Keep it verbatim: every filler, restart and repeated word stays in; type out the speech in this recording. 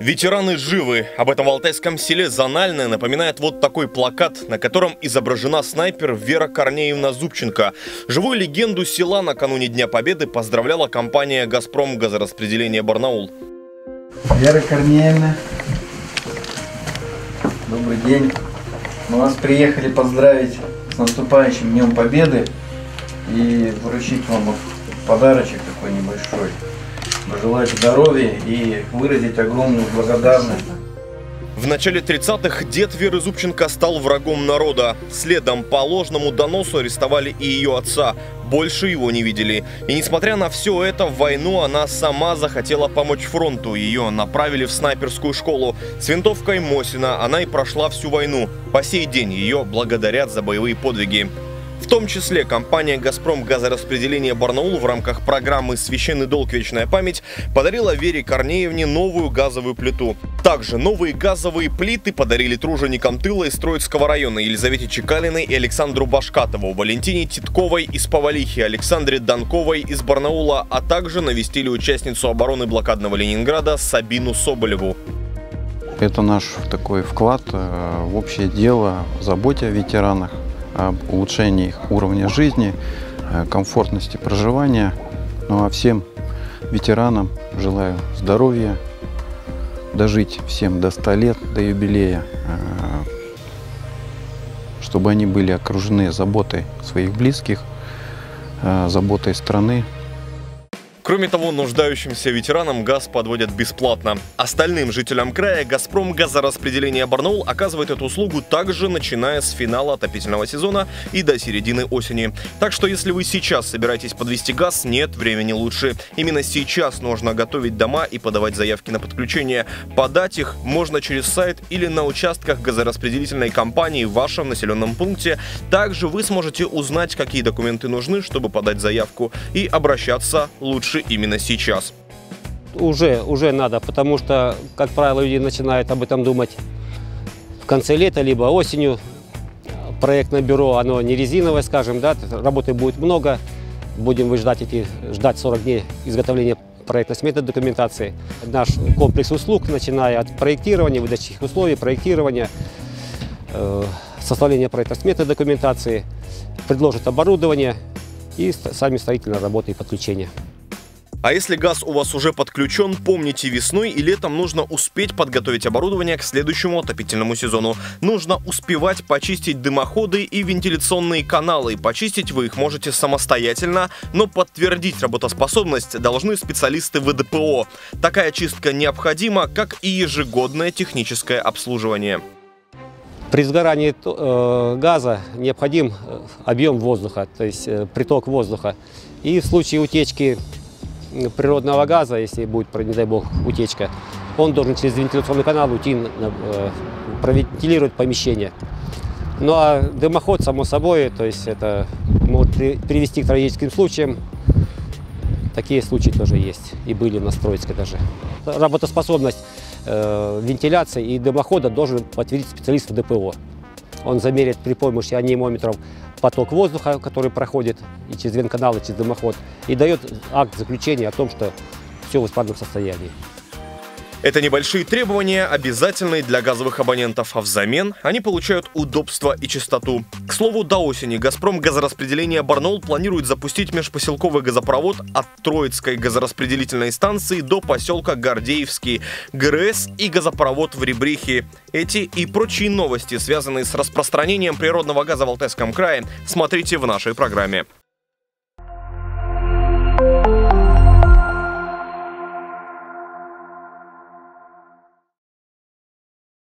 Ветераны живы. Об этом в алтайском селе Зональное напоминает вот такой плакат, на котором изображена снайпер Вера Корнеевна Зубченко. Живую легенду села накануне Дня Победы поздравляла компания «Газпром Газораспределение Барнаул». Вера Корнеевна, добрый день. Мы вас приехали поздравить с наступающим Днем Победы и вручить вам подарочек такой небольшой. Пожелать здоровья и выразить огромную благодарность. В начале тридцатых дед Веры Зубченко стал врагом народа. Следом по ложному доносу арестовали и ее отца. Больше его не видели. И несмотря на все это, в войну она сама захотела помочь фронту. Ее направили в снайперскую школу. С винтовкой Мосина она и прошла всю войну. По сей день ее благодарят за боевые подвиги. В том числе компания «Газпром Газораспределение Барнаул» в рамках программы «Священный долг. Вечная память» подарила Вере Корнеевне новую газовую плиту. Также новые газовые плиты подарили труженикам тыла из Троицкого района Елизавете Чекалиной и Александру Башкатову, Валентине Титковой из Повалихи, Александре Данковой из Барнаула, а также навестили участницу обороны блокадного Ленинграда Сабину Соболеву. Это наш такой вклад в общее дело, в заботе о ветеранах, об улучшении их уровня жизни, комфортности проживания. Ну а всем ветеранам желаю здоровья, дожить всем до ста лет, до юбилея, чтобы они были окружены заботой своих близких, заботой страны. Кроме того, нуждающимся ветеранам газ подводят бесплатно. Остальным жителям края «Газпром Газораспределение Барнаул» оказывает эту услугу также начиная с финала отопительного сезона и до середины осени. Так что если вы сейчас собираетесь подвести газ, нет времени лучше. Именно сейчас нужно готовить дома и подавать заявки на подключение. Подать их можно через сайт или на участках газораспределительной компании в вашем населенном пункте. Также вы сможете узнать, какие документы нужны, чтобы подать заявку, и обращаться лучше именно сейчас. Уже, уже надо, потому что, как правило, люди начинают об этом думать в конце лета, либо осенью. Проектное бюро, оно не резиновое, скажем, да, работы будет много. Будем вы ждать, эти, ждать сорок дней изготовления проектно-сметной документации. Наш комплекс услуг, начиная от проектирования, выдачи условий, проектирования, э, составления проектно-сметной документации, предложит оборудование и сами строительные работы и подключения. А если газ у вас уже подключен, помните, весной и летом нужно успеть подготовить оборудование к следующему отопительному сезону. Нужно успевать почистить дымоходы и вентиляционные каналы. Почистить вы их можете самостоятельно, но подтвердить работоспособность должны специалисты вэ дэ пэ о. Такая чистка необходима, как и ежегодное техническое обслуживание. При сгорании э, газа необходим объем воздуха, то есть э, приток воздуха. И в случае утечки природного газа, если будет, не дай бог, утечка, он должен через вентиляционный канал уйти, э, провентилировать помещение. Ну а дымоход, само собой, то есть это может привести к трагическим случаям. Такие случаи тоже есть и были на Троицкой даже. Работоспособность э, вентиляции и дымохода должен подтвердить специалист вэ дэ пэ о. Он замерит при помощи анемометров поток воздуха, который проходит и через вентканал, и через дымоход, и дает акт заключения о том, что все в исправном состоянии. Это небольшие требования, обязательные для газовых абонентов, а взамен они получают удобство и чистоту. К слову, до осени «Газпром Газораспределение Барнаул» планирует запустить межпоселковый газопровод от Троицкой газораспределительной станции до поселка Гордеевский, гэ эр эс и газопровод в Ребрихе. Эти и прочие новости, связанные с распространением природного газа в Алтайском крае, смотрите в нашей программе.